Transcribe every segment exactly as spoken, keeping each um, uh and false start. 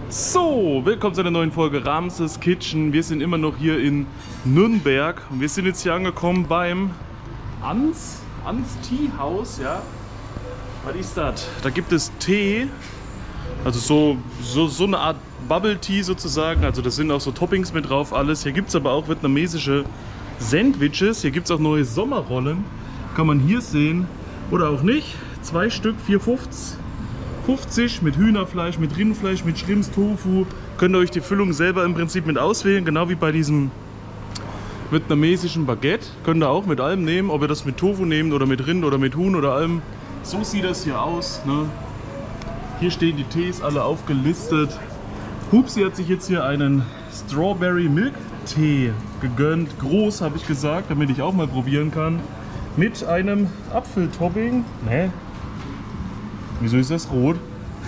So, willkommen zu einer neuen Folge Ramses Kitchen. Wir sind immer noch hier in Nürnberg und wir sind jetzt hier angekommen beim Ans, Ans Tea House, ja. Was ist das? Da gibt es Tee, also so, so, so eine Art Bubble Tea sozusagen, also da sind auch so Toppings mit drauf, alles. Hier gibt es aber auch vietnamesische Sandwiches, hier gibt es auch neue Sommerrollen, kann man hier sehen oder auch nicht. Zwei Stück, vier fünfzig. fünfzig mit Hühnerfleisch, mit Rindfleisch, mit Shrimps, Tofu. Könnt ihr euch die Füllung selber im Prinzip mit auswählen, genau wie bei diesem vietnamesischen Baguette. Könnt ihr auch mit allem nehmen, ob ihr das mit Tofu nehmt oder mit Rind oder mit Huhn oder allem. So sieht das hier aus. Ne? Hier stehen die Tees alle aufgelistet. Hupsi hat sich jetzt hier einen Strawberry Milk Tee gegönnt. Groß, habe ich gesagt, damit ich auch mal probieren kann. Mit einem Apfeltopping. Ne? Wieso ist das rot?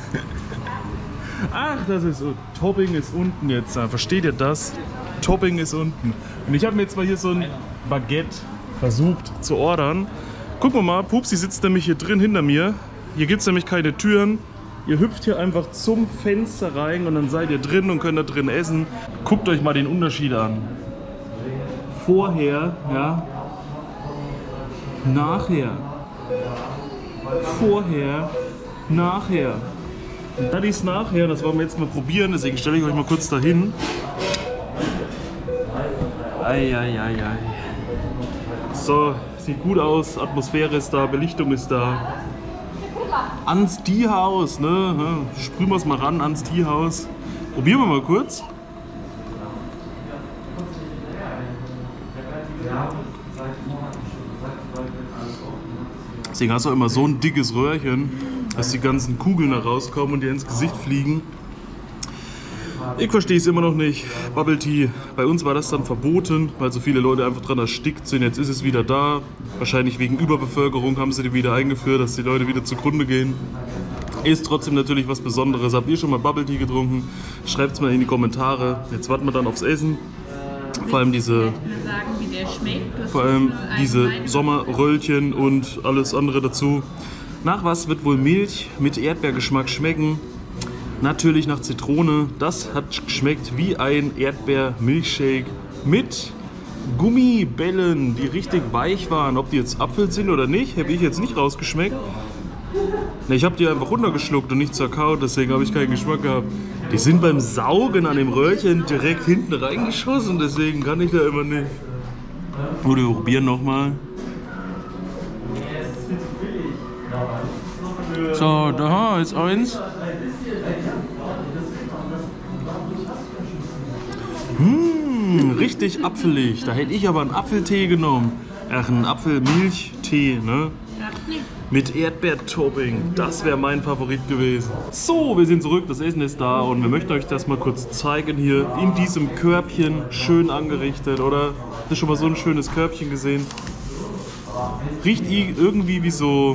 Ach, das ist so. Topping ist unten jetzt. Versteht ihr das? Topping ist unten. Und ich habe mir jetzt mal hier so ein Baguette versucht zu ordern. Gucken wir mal, Pupsi sitzt nämlich hier drin hinter mir. Hier gibt es nämlich keine Türen. Ihr hüpft hier einfach zum Fenster rein und dann seid ihr drin und könnt da drin essen. Guckt euch mal den Unterschied an. Vorher, ja. Nachher. Vorher. Nachher. Und das ist nachher, das wollen wir jetzt mal probieren, deswegen stelle ich euch mal kurz dahin. Eieiei. So, sieht gut aus, Atmosphäre ist da, Belichtung ist da. Ans Tea House, ne? Sprühen wir es mal ran, ans Tea House. Probieren wir mal kurz. Deswegen hast du immer so ein dickes Röhrchen, dass die ganzen Kugeln da rauskommen und dir ins Gesicht fliegen. Ich verstehe es immer noch nicht. Bubble Tea, bei uns war das dann verboten, weil so viele Leute einfach dran erstickt sind. Jetzt ist es wieder da. Wahrscheinlich wegen Überbevölkerung haben sie die wieder eingeführt, dass die Leute wieder zugrunde gehen. Ist trotzdem natürlich was Besonderes. Habt ihr schon mal Bubble Tea getrunken? Schreibt es mal in die Kommentare. Jetzt warten wir dann aufs Essen. Vor allem diese, vor allem diese Sommerröllchen und alles andere dazu. Nach was wird wohl Milch mit Erdbeergeschmack schmecken? Natürlich nach Zitrone. Das hat geschmeckt wie ein Erdbeer-Milchshake mit Gummibällen, die richtig weich waren. Ob die jetzt Apfel sind oder nicht, habe ich jetzt nicht rausgeschmeckt. Ich habe die einfach runtergeschluckt und nicht zerkaut, deswegen habe ich keinen Geschmack gehabt. Die sind beim Saugen an dem Röhrchen direkt hinten reingeschossen, deswegen kann ich da immer nicht. Oder wir probieren nochmal. So, da ist eins. Mmh, richtig apfelig. Da hätte ich aber einen Apfeltee genommen. Ach, einen Apfelmilchtee, ne? Mit Erdbeertopping. Das wäre mein Favorit gewesen. So, wir sind zurück. Das Essen ist da und wir möchten euch das mal kurz zeigen hier in diesem Körbchen. Schön angerichtet, oder? Habt ihr schon mal so ein schönes Körbchen gesehen? Riecht irgendwie wie so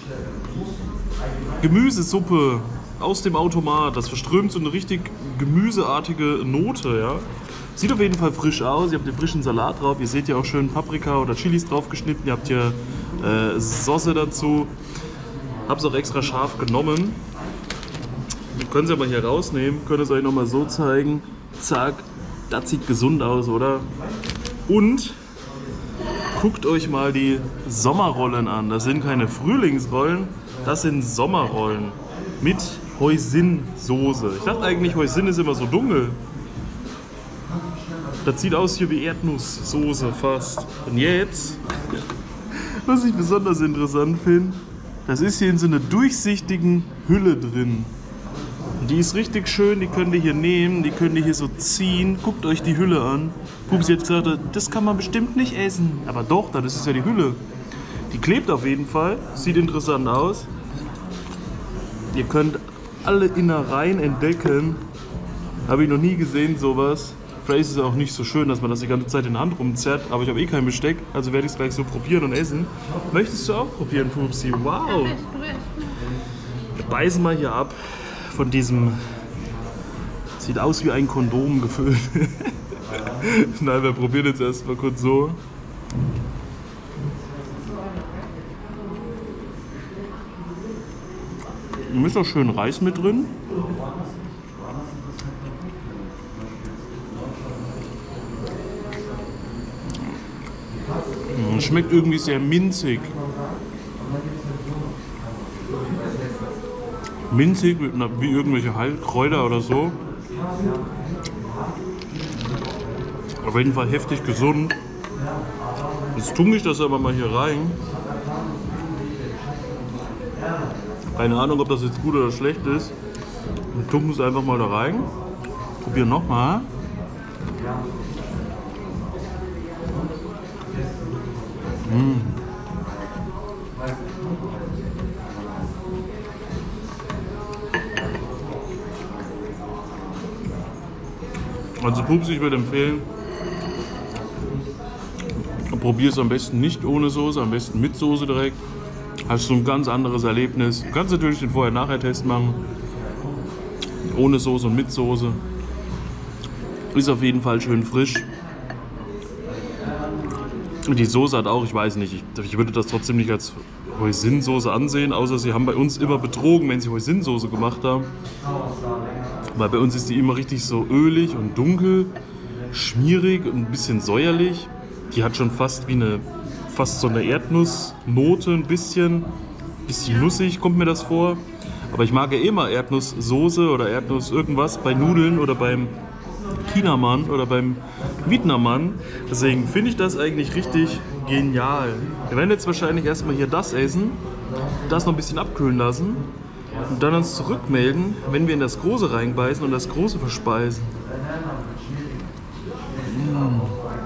Gemüsesuppe aus dem Automat. Das verströmt so eine richtig gemüseartige Note, ja. Sieht auf jeden Fall frisch aus. Ihr habt den frischen Salat drauf. Ihr seht ja auch schön Paprika oder Chilis drauf geschnitten. Ihr habt hier äh, Sauce dazu. Hab's auch extra scharf genommen. Wir können sie aber hier rausnehmen. Könnt es euch nochmal so zeigen. Zack. Das sieht gesund aus, oder? Und guckt euch mal die Sommerrollen an. Das sind keine Frühlingsrollen. Das sind Sommerrollen mit Hoisin-Soße. Ich dachte eigentlich, Hoisin ist immer so dunkel. Das sieht aus hier wie Erdnusssoße fast. Und jetzt, was ich besonders interessant finde, das ist hier in so einer durchsichtigen Hülle drin. Die ist richtig schön, die könnt ihr hier nehmen, die könnt ihr hier so ziehen. Guckt euch die Hülle an. Pupsi hat gesagt, das kann man bestimmt nicht essen. Aber doch, das ist ja die Hülle. Die klebt auf jeden Fall, sieht interessant aus. Ihr könnt alle Innereien entdecken. Habe ich noch nie gesehen, sowas. Vielleicht ist es auch nicht so schön, dass man das die ganze Zeit in der Hand rumzerrt, aber ich habe eh kein Besteck, also werde ich es gleich so probieren und essen. Möchtest du auch probieren, Pupsi? Wow! Wir beißen mal hier ab von diesem, sieht aus wie ein Kondom gefüllt. Nein, wir probieren jetzt erstmal kurz so. Da ist auch schön Reis mit drin. Schmeckt irgendwie sehr minzig. Minzig, wie irgendwelche Heilkräuter oder so. Auf jeden Fall heftig gesund. Jetzt tunke ich das aber mal hier rein. Keine Ahnung, ob das jetzt gut oder schlecht ist. Wir tunken es einfach mal da rein. Probieren nochmal. Mmh. Also Pupsi, ich würde empfehlen, probier es am besten nicht ohne Soße, am besten mit Soße direkt. Hast du ein ganz anderes Erlebnis. Du kannst natürlich den Vorher-Nachher-Test machen. Ohne Soße und mit Soße. Ist auf jeden Fall schön frisch. Und die Soße hat auch, ich weiß nicht, ich, ich würde das trotzdem nicht als Hoisinsoße ansehen, außer sie haben bei uns immer betrogen, wenn sie Hoisinsoße gemacht haben. Weil bei uns ist die immer richtig so ölig und dunkel, schmierig und ein bisschen säuerlich. Die hat schon fast wie eine, fast so eine Erdnussnote, ein bisschen, bisschen nussig kommt mir das vor. Aber ich mag ja immer Erdnusssoße oder Erdnuss irgendwas bei Nudeln oder beim Chinamann oder beim Vietnammann. Deswegen finde ich das eigentlich richtig genial. Wir werden jetzt wahrscheinlich erstmal hier das essen, das noch ein bisschen abkühlen lassen und dann uns zurückmelden, wenn wir in das Große reinbeißen und das Große verspeisen. Mmh.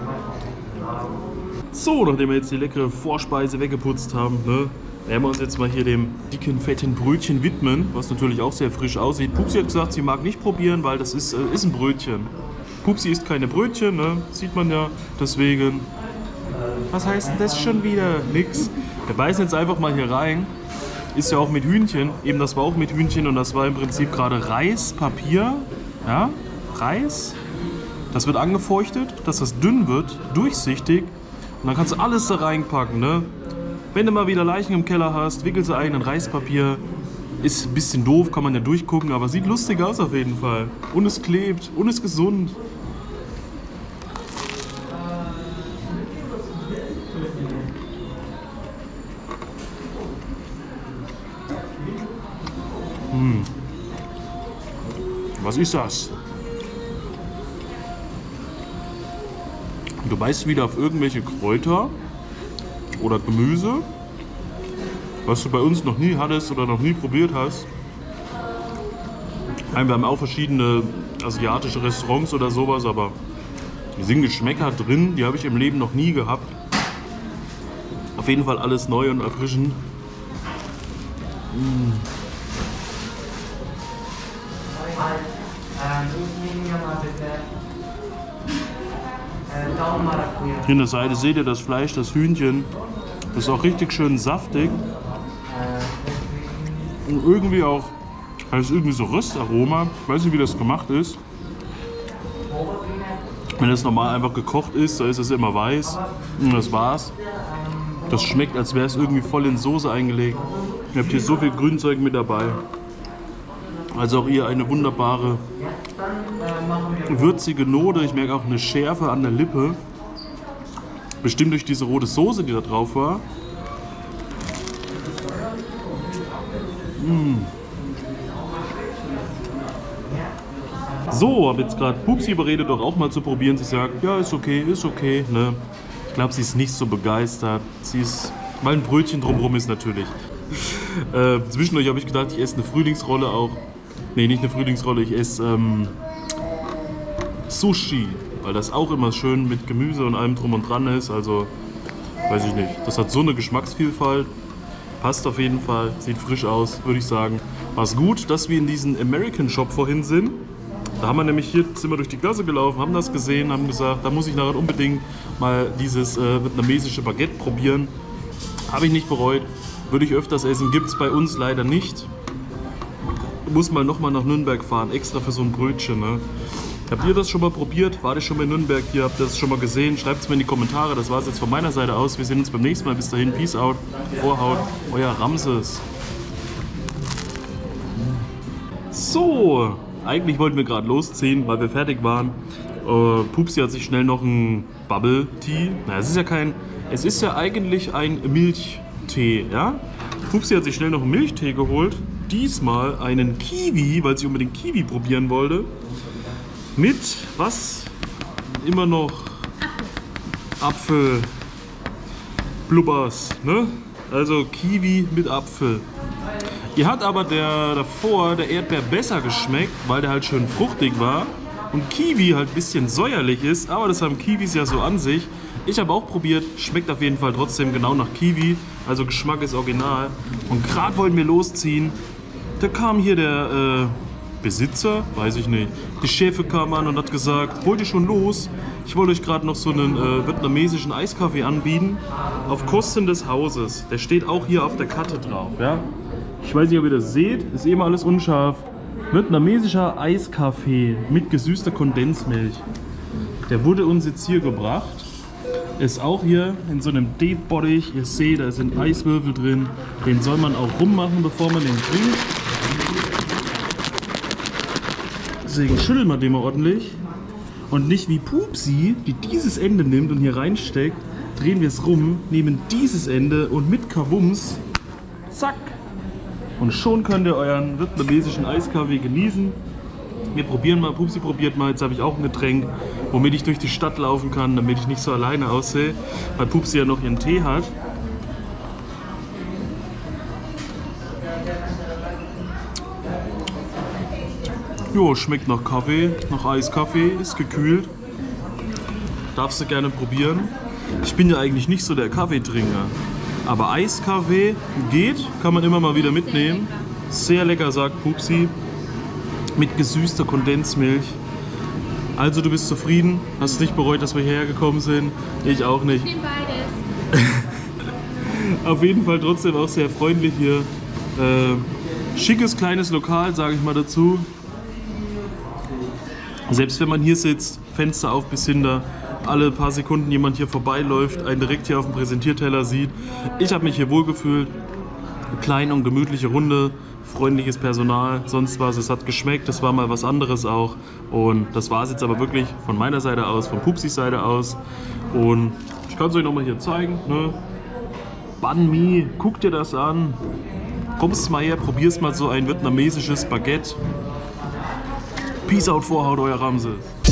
So, nachdem wir jetzt die leckere Vorspeise weggeputzt haben, ne, werden wir uns jetzt mal hier dem dicken, fetten Brötchen widmen, was natürlich auch sehr frisch aussieht. Pupsi hat gesagt, sie mag nicht probieren, weil das ist, äh, ist ein Brötchen. Pupsi isst keine Brötchen, ne? Sieht man ja, deswegen. Was heißt denn das schon wieder? Nix. Wir beißen jetzt einfach mal hier rein. Ist ja auch mit Hühnchen. Eben das war auch mit Hühnchen und das war im Prinzip gerade Reispapier. Ja, Reis. Das wird angefeuchtet, dass das dünn wird, durchsichtig. Und dann kannst du alles da reinpacken, ne? Wenn du mal wieder Leichen im Keller hast, wickelst du ein in Reispapier. Ist ein bisschen doof, kann man ja durchgucken, aber sieht lustig aus auf jeden Fall. Und es klebt und ist gesund. Hm. Was ist das? Du beißt wieder auf irgendwelche Kräuter oder Gemüse, was du bei uns noch nie hattest oder noch nie probiert hast. Wir haben auch verschiedene asiatische Restaurants oder sowas, aber hier sind Geschmäcker drin, die habe ich im Leben noch nie gehabt. Auf jeden Fall alles neu und erfrischend. Mm. Hier an der Seite seht ihr das Fleisch, das Hühnchen. Das ist auch richtig schön saftig. Und irgendwie auch, das ist irgendwie so Röstaroma. Ich weiß nicht, wie das gemacht ist. Wenn es normal einfach gekocht ist, dann ist es immer weiß. Und das war's. Das schmeckt, als wäre es irgendwie voll in Soße eingelegt. Ihr habt hier so viel Grünzeug mit dabei. Also auch hier eine wunderbare, würzige Note. Ich merke auch eine Schärfe an der Lippe. Bestimmt durch diese rote Soße, die da drauf war. Mmh. So, habe jetzt gerade Pupsi überredet, doch auch mal zu probieren. Sie sagt, ja, ist okay, ist okay. Ne? Ich glaube, sie ist nicht so begeistert. Sie ist, weil ein Brötchen drumherum ist natürlich. Äh, zwischendurch habe ich gedacht, ich esse eine Frühlingsrolle auch. Ne, nicht eine Frühlingsrolle, ich esse ähm, Sushi. Weil das auch immer schön mit Gemüse und allem drum und dran ist. Also, weiß ich nicht. Das hat so eine Geschmacksvielfalt. Passt auf jeden Fall. Sieht frisch aus, würde ich sagen. War es gut, dass wir in diesen American Shop vorhin sind. Da haben wir nämlich hier, sind wir durch die Gasse gelaufen, haben das gesehen, haben gesagt, da muss ich nachher unbedingt mal dieses äh, vietnamesische Baguette probieren. Habe ich nicht bereut. Würde ich öfters essen. Gibt es bei uns leider nicht. Muss mal nochmal nach Nürnberg fahren, extra für so ein Brötchen. Ne? Habt ihr das schon mal probiert? Wart ihr schon mal in Nürnberg hier? Habt ihr das schon mal gesehen? Schreibt es mir in die Kommentare. Das war es jetzt von meiner Seite aus. Wir sehen uns beim nächsten Mal. Bis dahin. Peace out. Vorhaut. Euer Ramses. So. Eigentlich wollten wir gerade losziehen, weil wir fertig waren. Äh, Pupsi hat sich schnell noch ein Bubble Tea. Na, es ist ja kein Es ist ja eigentlich ein Milchtee, ja? Pupsi hat sich schnell noch einen Milchtee geholt. Diesmal einen Kiwi, weil sie unbedingt Kiwi probieren wollte. Mit was? Immer noch Apfel. Blubbers, ne? Also Kiwi mit Apfel. Ihr hat aber der davor, der Erdbeer, besser geschmeckt, weil der halt schön fruchtig war. Und Kiwi halt ein bisschen säuerlich ist, aber das haben Kiwis ja so an sich. Ich habe auch probiert, schmeckt auf jeden Fall trotzdem genau nach Kiwi. Also Geschmack ist original. Und gerade wollten wir losziehen. Da kam hier der äh, Besitzer, weiß ich nicht. Die Chefin kam an und hat gesagt, wollt ihr schon los? Ich wollte euch gerade noch so einen äh, vietnamesischen Eiskaffee anbieten. Auf Kosten des Hauses. Der steht auch hier auf der Karte drauf. Ja? Ich weiß nicht, ob ihr das seht. Ist eben alles unscharf. Vietnamesischer Eiskaffee mit gesüßter Kondensmilch. Der wurde uns jetzt hier gebracht. Ist auch hier in so einem Teebottich. Ihr seht, da sind Eiswürfel drin. Den soll man auch rummachen, bevor man den trinkt. Deswegen schütteln wir den mal ordentlich. Und nicht wie Pupsi, die dieses Ende nimmt und hier reinsteckt, drehen wir es rum, nehmen dieses Ende und mit Kavums, zack. Und schon könnt ihr euren vietnamesischen Eiskaffee genießen. Wir probieren mal, Pupsi probiert mal, jetzt habe ich auch ein Getränk, womit ich durch die Stadt laufen kann, damit ich nicht so alleine aussehe, weil Pupsi ja noch ihren Tee hat. Jo, schmeckt nach Kaffee, nach Eiskaffee, ist gekühlt. Darfst du gerne probieren. Ich bin ja eigentlich nicht so der Kaffeetrinker, aber Eiskaffee geht, kann man immer mal wieder mitnehmen. Sehr lecker, sagt Pupsi. Mit gesüßter Kondensmilch. Also du bist zufrieden? Hast nicht bereut, dass wir hierher gekommen sind? Ich auch nicht. Ich nehme beides. Auf jeden Fall trotzdem auch sehr freundlich hier. Äh, schickes kleines Lokal, sage ich mal dazu. Selbst wenn man hier sitzt, Fenster auf bis hinter, alle paar Sekunden jemand hier vorbeiläuft, einen direkt hier auf dem Präsentierteller sieht. Ich habe mich hier wohlgefühlt. Eine kleine und gemütliche Runde. Freundliches Personal, sonst was, es hat geschmeckt, das war mal was anderes auch und das war es jetzt aber wirklich von meiner Seite aus, von Pupsis Seite aus und ich kann es euch nochmal hier zeigen, ne? Banh Mi, guck dir das an, kommst mal her, probierst mal so ein vietnamesisches Baguette. Peace out, Vorhaut, euer Ramses.